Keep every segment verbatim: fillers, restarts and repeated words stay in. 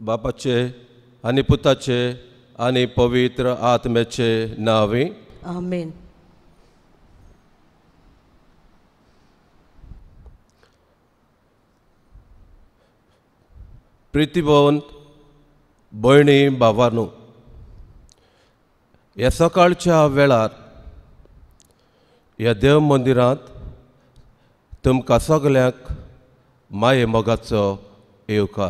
बापाचे आनी पुताचे आनी पवित्र आत्म्याचे नावे आमेन. प्रितीभवन भयणी भावांनो, ह्या सकाळच्या वेळार ह्या देव मंदिरांत तुमकां सगल्यांक माये मोगाचो येवकार.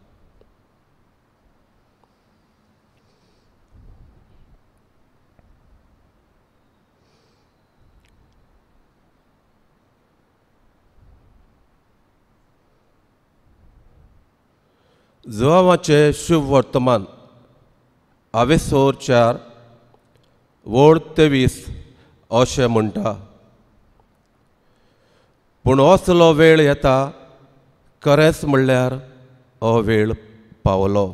जुवांचे शुभ वर्तमान आवेसोर चार वोड तेवीस अशें म्हणटा. पूण असलो वेळ येता खरेंच म्हणल्यार हो वेळ पावलो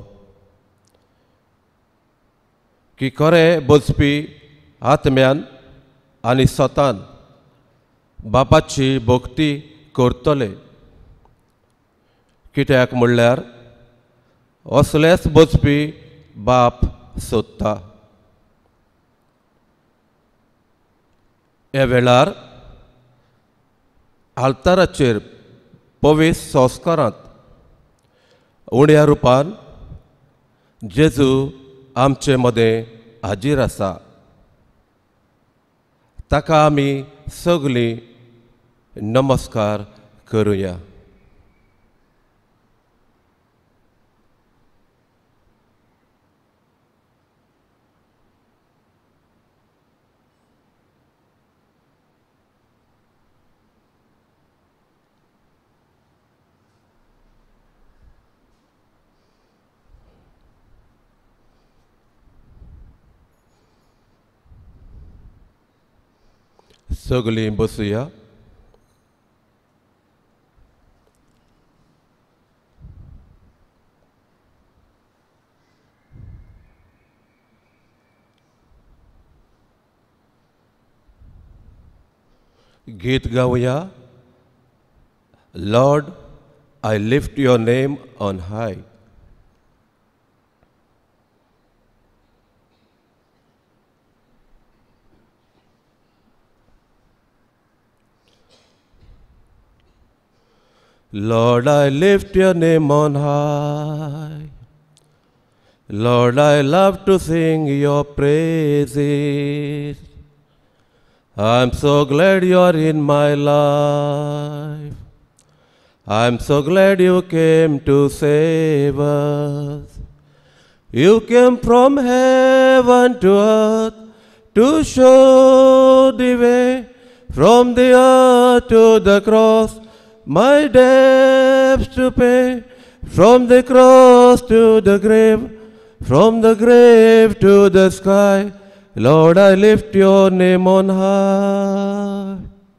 की खरें बसपी आत्म्यान आनी स्वतान बापाची भक्ती करतले. कित्याक म्हणल्यार असलेच बसपी बाप सोदता. ह्या वेळार आल्ताराचेर पवित्र संस्कारांत उण्या रुपान जेजू आमचे मदें हाजीर आसा. ताका आमी सगळीं नमस्कार करुया. सगळीं बसुया. गीत गावया. Lord, I lift your name on high. Lord, I lift your name on high. Lord, I love to sing your praises. I'm so glad you're in my life. I'm so glad you came to save us. You came from heaven to earth to show the way, from the earth to the cross, my debts to pay, from the cross to the grave, from the grave to the sky. Lord, I lift your name on high.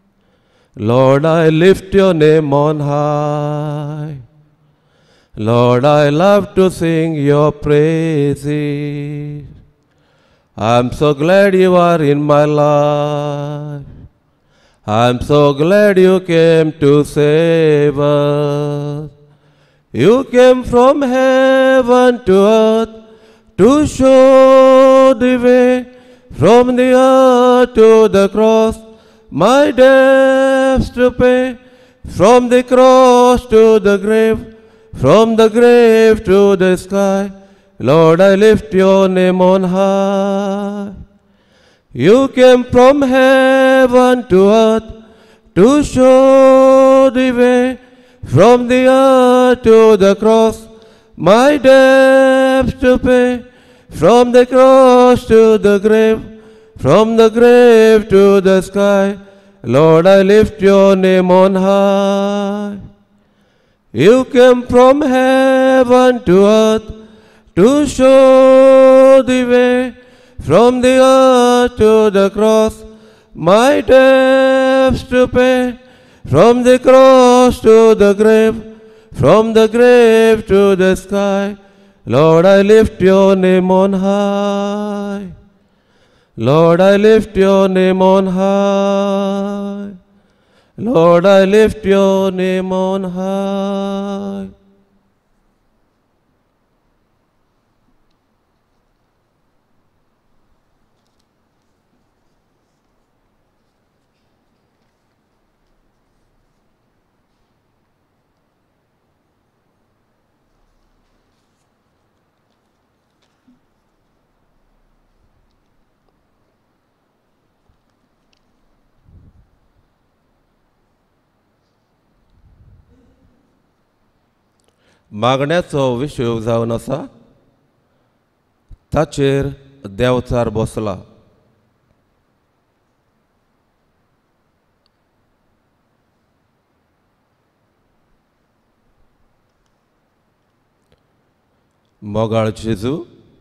Lord, I lift your name on high. Lord, I love to sing your praises. I'm so glad you are in my life. I'm so glad you came to save us. You came from heaven to earth to show the way, from the earth to the cross, my debts to pay, from the cross to the grave, from the grave to the sky. Lord, I lift your name on high. You came from heaven to earth to show the way, from the earth to the cross, my debts to pay, from the cross to the grave, from the grave to the sky. Lord, I lift your name on high. You came from heaven to earth to show the way, from the earth to the cross, my debts to pay, from the cross to the grave, from the grave to the sky. Lord, I lift your name on high. Lord, I lift your name on high. Lord, I lift your name on high. मागण्याचो विशय जावन आसा ताचेर देंवचार बसला. मोगाळ जेजू,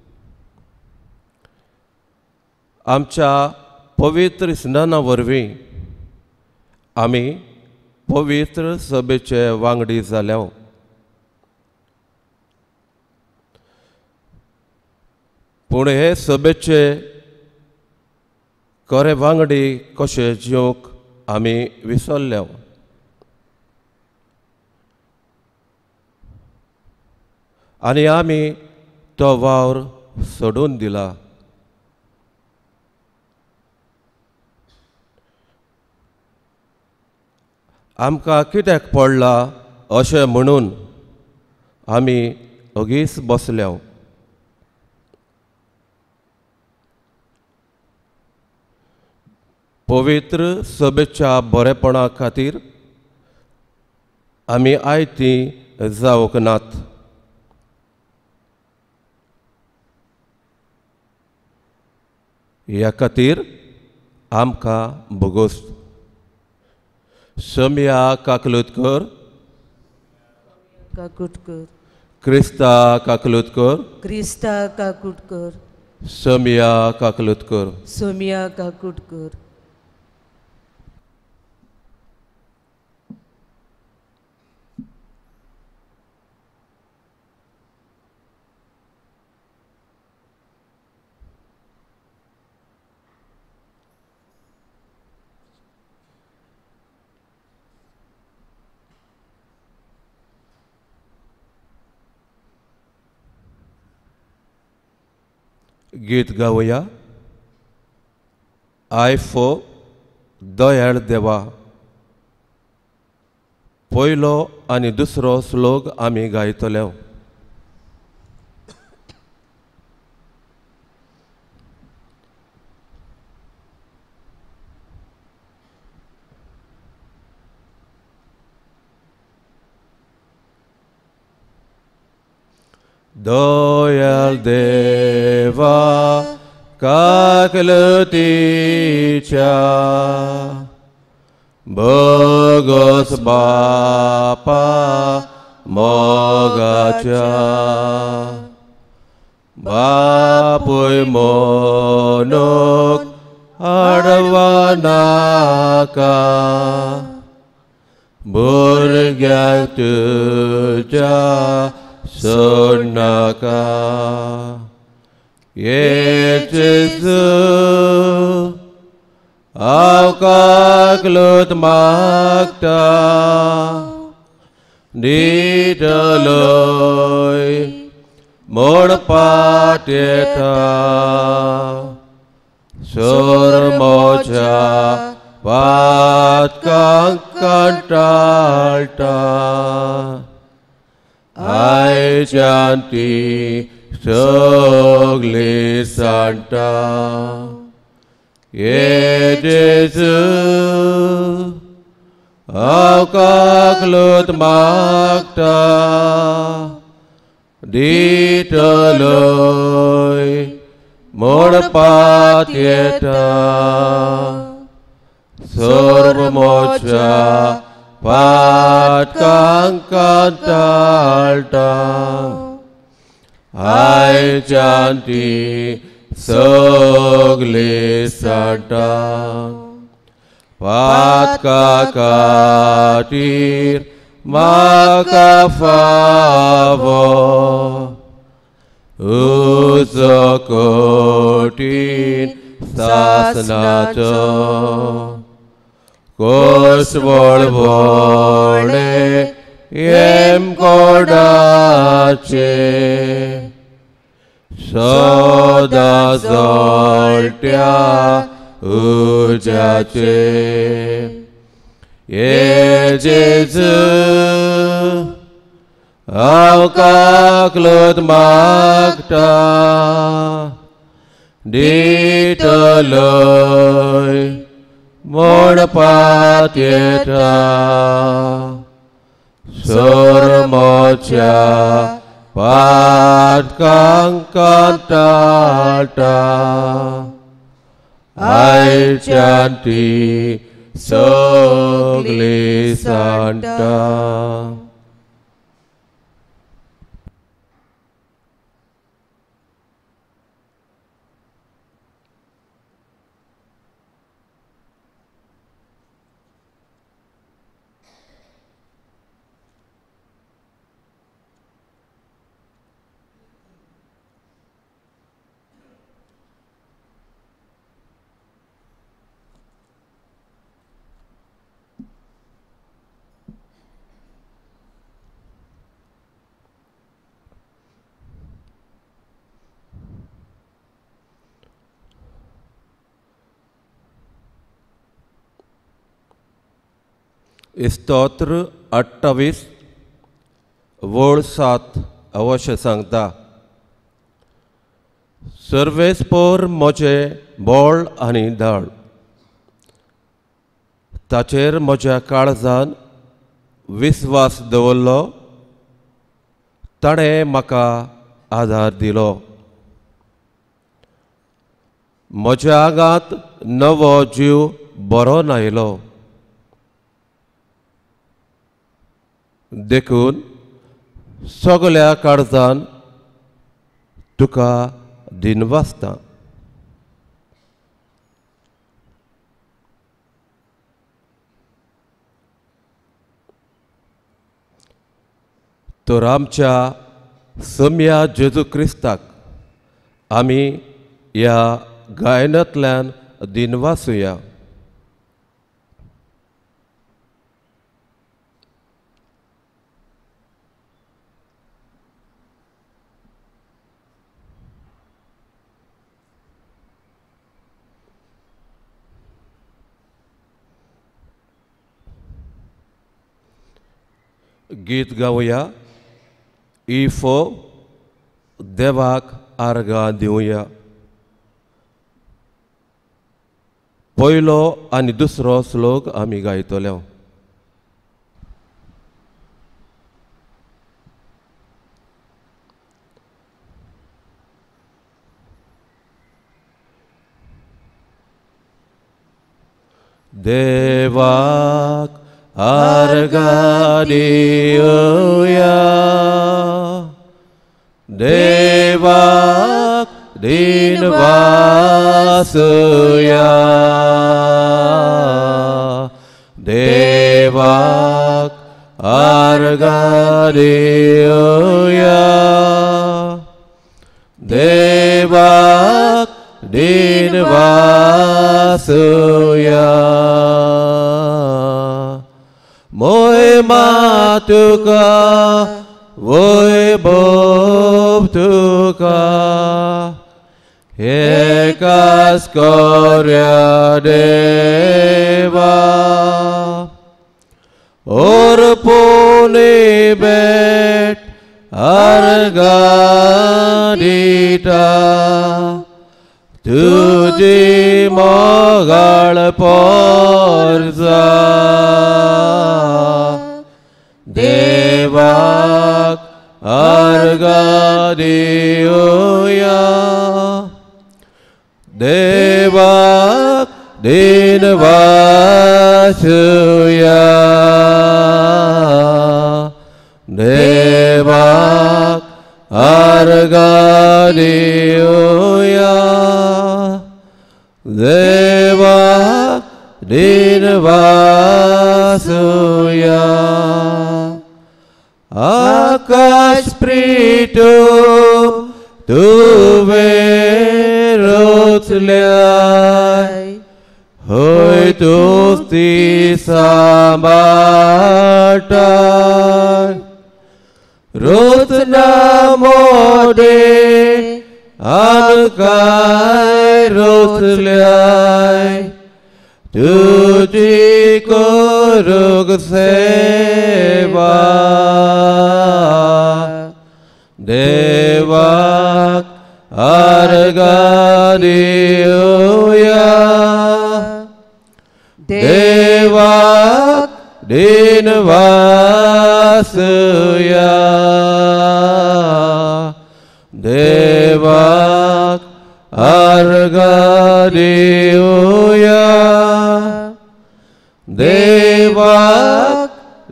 आमच्या पवित्र स्नाना वरवीं आमी पवित्र सभेचे वांगडी जाल्या. पूण हे सभेचे खरे वांगडी कशे जिवंक आमी विसरल्या. आनी आमी तो वावर सोडून दिला. आमकां कित्याक पडला अशें म्हणून आमी ओगीच बसल्या. पवित्र सभेच्या बरेपणा खातीर आमी आयती जावंक नात. ह्या खातीर आमकां भोगोस. सोम्या काकलुतकर, काकुटकर, क्रिस्ता काकलुतकर, क्रिस्ता काकुटकर, सोम्या काकलुतकर. सोमिया काकुटकर. गीत गावया. आयफो दयाळ देवा. पयलो आनी दुसरो श्लोक आमी गायतले. दयाळ देवा काकलुतीच्या भोगोस बापा मोगाच्या. बापूय मोनूक आडवा नाका. भुरग्यांक तुज्या सोड नाका. ये जेजू हांव काकलूत मागता. दितलोय म्हणपाक येता. सोर म्हज्या पातकांक कंटाळटा. आयच्यान ती सगळी सांटा. ये जेजू हांव काकलूत मागता. दितलोय म्हणपाक येता. सोर म्हज्या पातकांक कंटाळटा. आयच्यान ती सगळी सांटा. पातका खातीर म्हाका फावो उजो कठीण सासनाचो. कोसवळ व्हडले येम कोडाचे. सदां जळट्या उज्याचे. ये जेजू हांव काकलूत मागता. दितलोय म्हणपाक येता. सोर moja pat kang kantata ai canti sogli santa. स्तोत्र अठ्ठावीस वोळ सात अवश्य सांगता. सर्वेस्पोर म्हजे बोळ आनी धाड, ताचेर म्हज्या काळजान विस्वास दवरलो, ताणें म्हाका आधार दिलो. म्हज्या आंगांत नवो जीव भरोन आयलो. देखून सगल्या काळजान तुका दिनवासता. तर आमच्या सम्या जेजू क्रिस्ताक आमी ह्या गायनांतल्यान दिनवासुया. गीत गावया. इफो देवाक आर्गां दिवया. पयलो आनी दुसरो श्लोक आमी गायतले. देवाक आर्गां दिवया. देवाक दिनवासुया. देवाक आर्गां दिवया. देवाक दिनवासुया. मोय मातुका वैभव तुका एकाच कर्या देवा. अर्पणे बेट आर्गां दिता. तुजी मोगाळ पोरजा. देवाक आर्गां दिवया. देवाक दिनवासुया. देवाक आर्गां दिवया. देवाक दिनवासुया. आकाश प्रीतो तुवे रोचल्याय. होय तूच ती सांबाळटाय. रोचना मोडे आमकांय रोचल्याय. तुजी करूंक सेवा. देवाक आर्गां दिवया. देवाक दिनवासुया. दिवया देवाक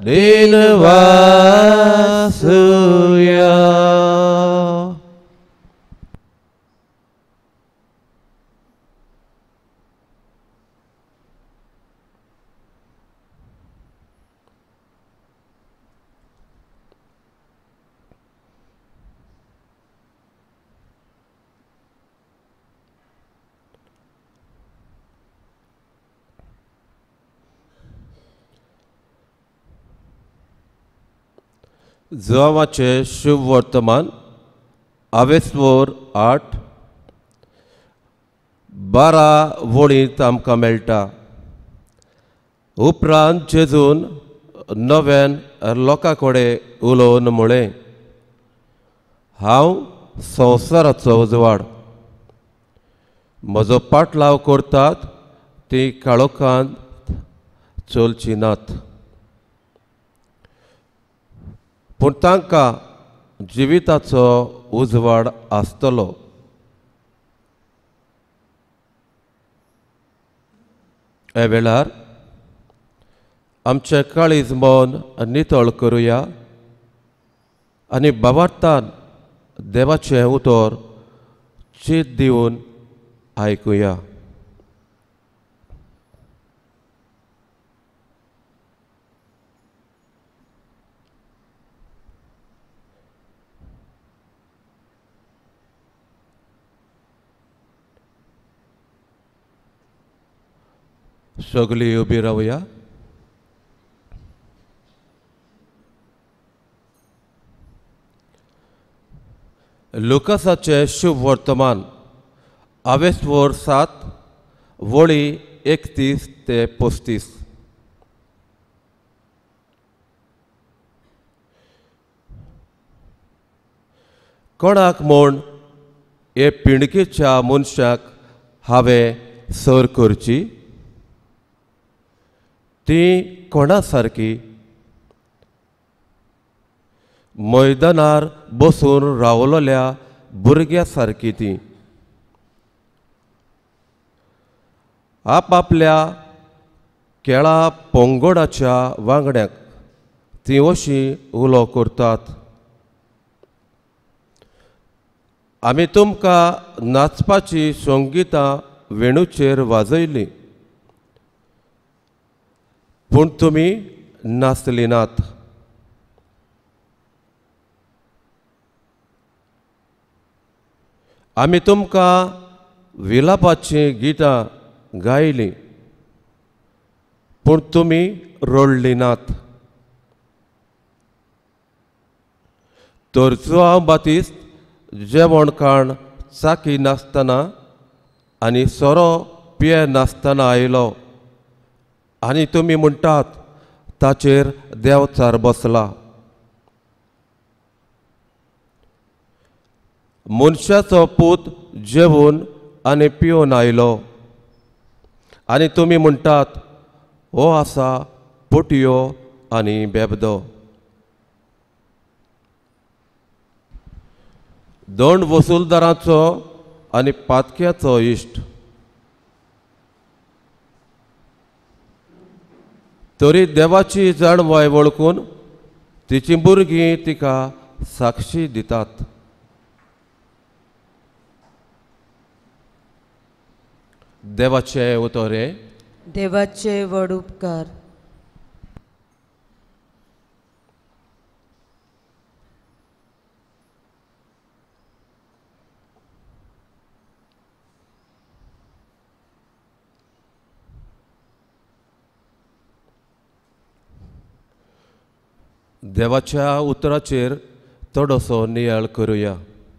दिनवासुया. जोवाचे शुभ वर्तमान आवेसवोर आठ बारा वळींत आमकां मेळटा. उपरांत जेजून नव्यान लोकां कडेन उलोवन म्हळें, हांव संवसाराचो उजवाड. म्हजो पाटलाव करतात तीं काळोखांत चलचीं नात, पूण तांकां जिविताचो उजवाड आसतलो. हे वेळार आमचें काळीज मन नितळ करुया आनी भावार्थान देवाचें उतर चीत दिवन आयकुया. सगळीं उबी रावया. लुकासाचें शुभ वर्तमान आवेसवोर सात वळी एकतीस ते पस्तीस. कोणाक म्हूण हे पिणकेच्या मनशाक हांवें सर करची? ती कोणा सारकी? मैदानार बसून रावलोल्या भुरग्या सारकी ती. आपआपल्या खेळा पंगडाच्या वांगड्याक ती अशी उलो करतात, आमी तुमकां नाचपाची संगितां वेणूचेर वाजयलीं, पूण तुमी नाचली नात. आमी तुमकां विलापाचीं गितां गायलीं, पूण तुमी रडली नात. तर जोआव बातिस्त जेवण खाण चाकी नासतना आनी सोरो पिये नासतना आयलो, आनी तुमी म्हणटात ताचेर देवचार बसला. मनशाचो पूत जेवून आनी पिवून आयलो, आनी तुमी म्हणटात हो आसा पोटयो आनी बेबदो. दंड वसूलदाराचो आनी पातक्याचो इश्ट. तरी देवाची जाणवाय वळखून तिचीं भुरगीं तिका साक्षी दितात. देवाचे उतोरे. देवाचे व्हड उपकार. देवाच्या उतराचेर थोडोसो नियाळ करुया.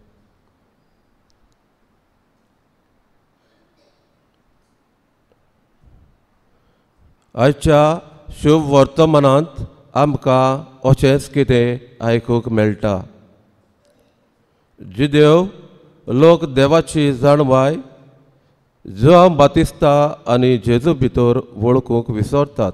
आयच्या शुभ वर्तमानांत आमकां अशेंच कितें आयकूंक मेळटा. जिदेव लोक देवाची जाणवाय जोआव बातिस्ता आनी जेजू भितर वळखूंक विसरतात.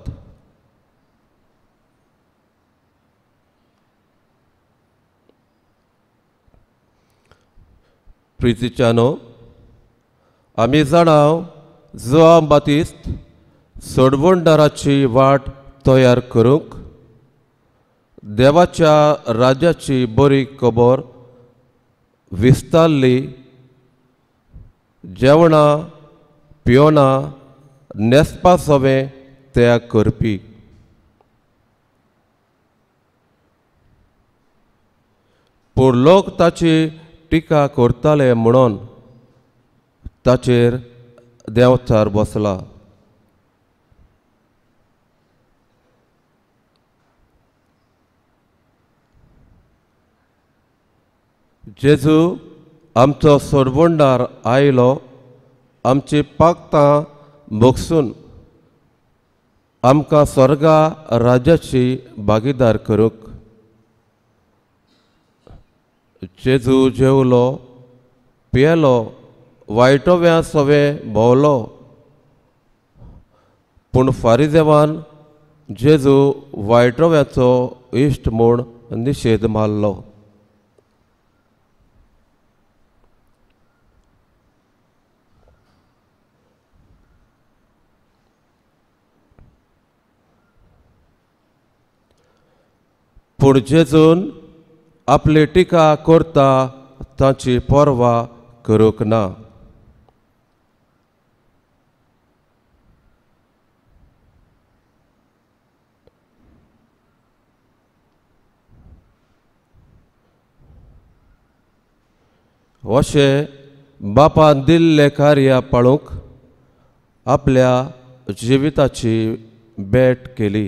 प्रितीच्यानो, आमी जाणाव जोआन बातिस्त सोडवणदाराची वाट तयार करूंक देवाच्या राज्याची बरी खबर विस्तारली, जेवणां पिवणां न्हेसपा सवें त्याग करपी. पूण लोक ताची टिका करताले म्हणून ताचेर देंवचार बसला. जेजू आमचो सोडवणदार आयलो आमची पागतां भोगसून आमकां स्वर्गा राज्याची भागीदार करूंक. जेजू जेवलो पियेलो वायटोव्या सवें भोंवलो, पूण फारिजेवान जेजू वायटोव्याचो इश्ट म्हूण निशेध मारलो. पूण जेजून आपली टिका करता ताची पर्वा करूंक ना. अशें बापान दिल्लें कार्य पाळूंक आपल्या जिविताची भेट केली.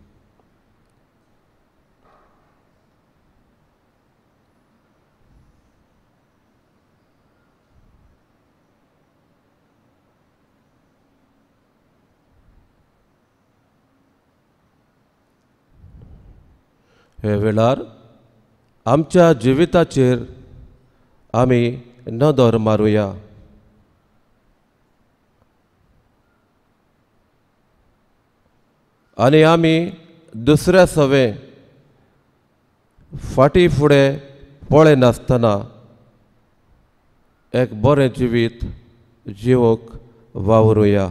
हे वेळार आमच्या जिविताचेर आमी नदर मारुया. आनी आमी दुसऱ्या सवें फाटीं फुडें पळय नासतना एक बरें जिवीत जिवोक वावरुया.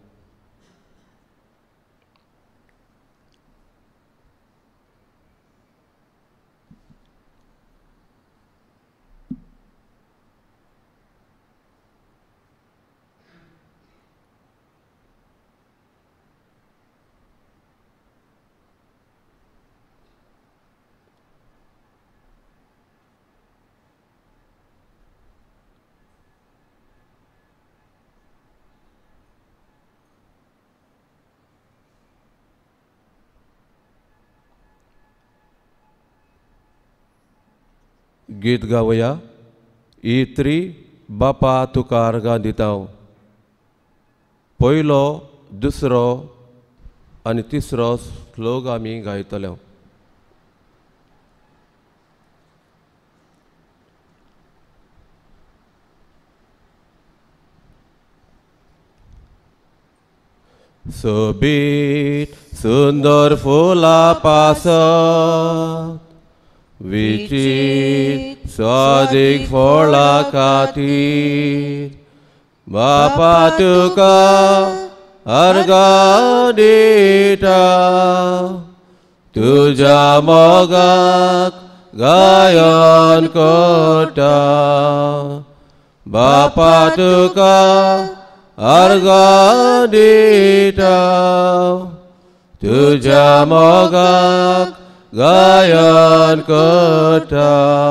गीत गावया. इत्री बापा तुकार गांदिता. पयलो दुसरो आनी तिसरो श्लोक आमी गायतले. सोबीत सुंदर फुला पासत विचित स्वादीक फळा खातीर बापा तुका अर्गां दिता. तुज्या मोगाक गायन करता. बापा तुका अर्गां दिता. तुज्या मोगाक गायन करता.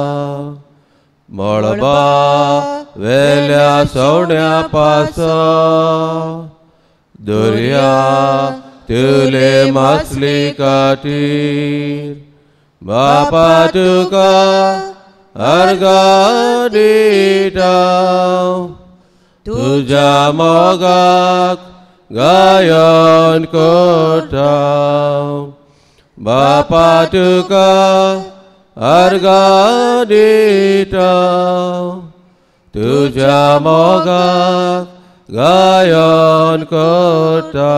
मळबा वेल्या सवण्या पासत दर्या तुले मासली खातीर बापा तुका अर्गां दिता. तुज्या मोगाक गायन करता. बापा तुका अर्गां दिता. तुज्या मोगाक गायन करता.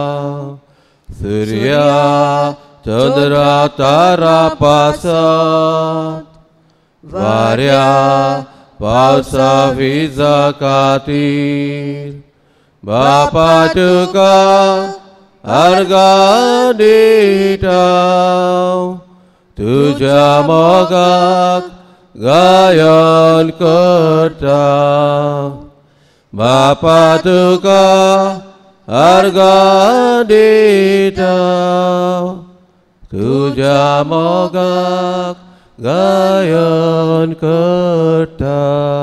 सूर्या चंद्रा तारा पासत वाऱ्या पावसा विजा खातीर बापा तुका अर्घ दिता तुझ्या मोगाक गायन करता बापा तुका अर्घ दिता तुझ्या मोगाक गायन करता.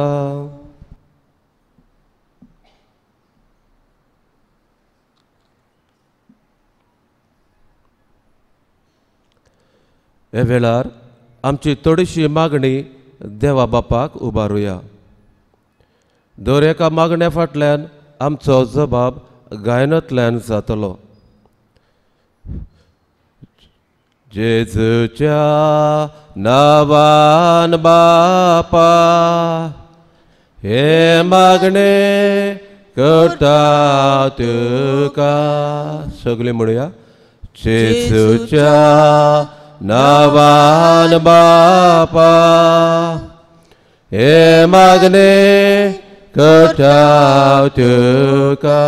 हे वेळार आमची थोडीशी मागणी देवा बापाक उबारुया. दर एका मागण्या फाटल्यान आमचो जबाब गायनांतल्यान जातलो. जेजूच्या नांवान बापा हे मागणे करता तुका. सगळीं म्हणुया. जेजूच्या नांवान बापा हे मागणे करता तुका.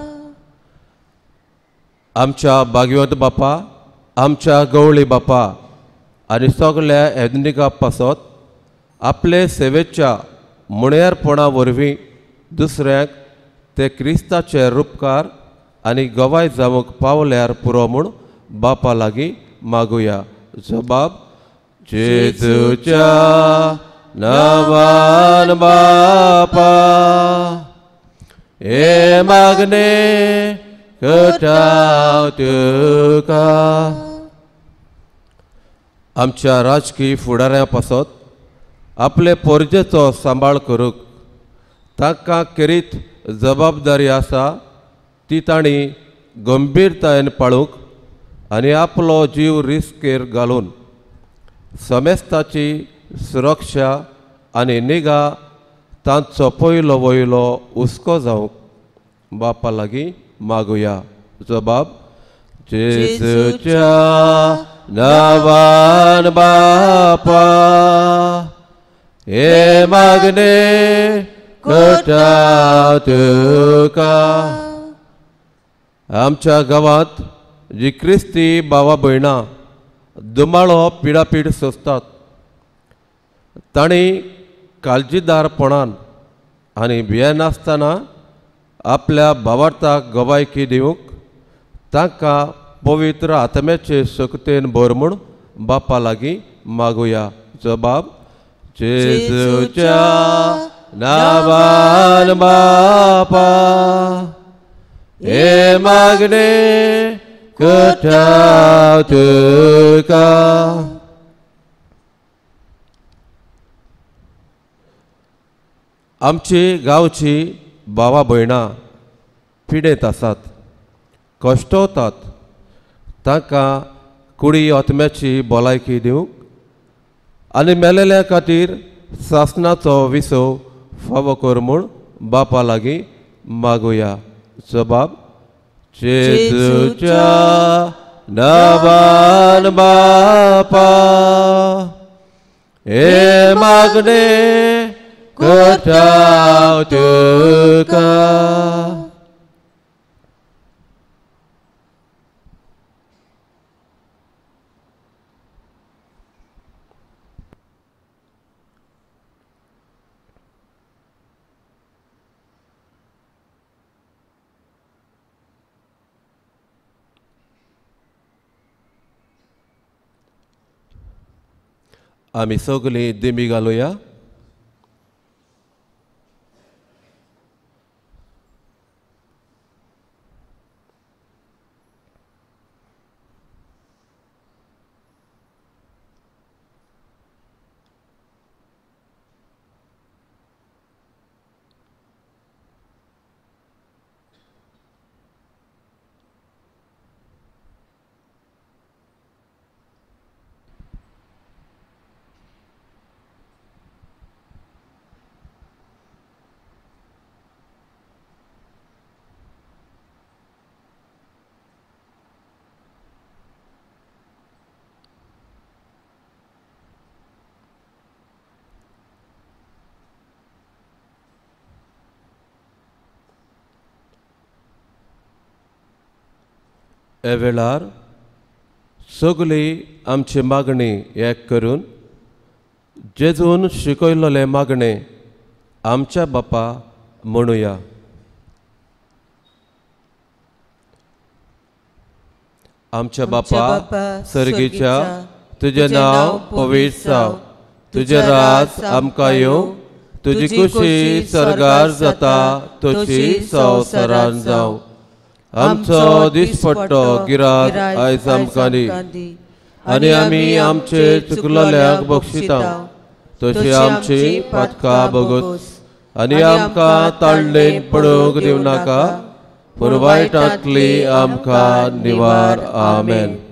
आमच्या भाग्यवंत बापा आमच्या गवळी बापा आनी सगळ्या येदनिका पासत आपले सेवेच्या मुणेरपणा वरवीं दुसऱ्यांक ते क्रिस्ताचे रूपकार आनी गवाय जावंक पावल्यार पुरो म्हूण बापा लागीं मागुया. जबाब. जेजूच्या नांवान बापा हे मागणे करता तुका. आमच्या राजकीय फुडाऱ्यां पासत आपले पोरजेचो सांबाळ करूंक तांकां करीत जबाबदारी आसा ती तांणी गंभीरतायेन पाळूंक आनी आपलो जीव रिस्केर घालून समेस्ताची सुरक्षा आनी निगा तांचो पयलो वयलो हुस्को जावंक बापा लागीं मागुया. जबाब. जेजूच्या नांवान बापा हे मागणे करता तुका. आमच्या गांवांत जी क्रिस्ती भावा भयणां दुमाळो पिडापीड सोंसतात तांणी काळजीदारपणान आनी भियेनासतना आपल्या भावार्थाक गवायकी दिवंक तांकां पवित्र आत्म्याचे शक्तीन भर म्हूण बापा लागीं मागुया. जबाब. जेजूच्या नांवान बापा हे मागणे करता तुका. आमची गांवची भावा भयणां पिडेत आसात, कश्टवतात. तांकां कुडी आत्म्याची भलायकी दिवंक आनी मेलेल्या खातीर सासणाचो विसो फावो कर म्हूण बापा लागीं मागुया. जबाब. जेजूच्या नांवान बापा हे मागणे करता तुका. आमी सगळीं दिमी घालुया. हे वेळार सगली आमची मागणी एक करून जेजून शिकयलोले मागणे आमच्या बापा म्हणुया. आमच्या बापा सर्गीच्या तुझे नाव पवित्र जाव, तुझे राज आमकां येवं, तुजी खुशी स्वर्गार जाता तशी संवसारान जावं. आमचो दिसपट्टो गिराक आयज आमकां दी, आनी आमी आमचे चुकलोल्यांक बक्षिता तशी आमची पातकां बगत, आनी आमकां ताळणेन पडूंक दिवं नाका, पूण वायटांतली आमकां निवार. आमेन.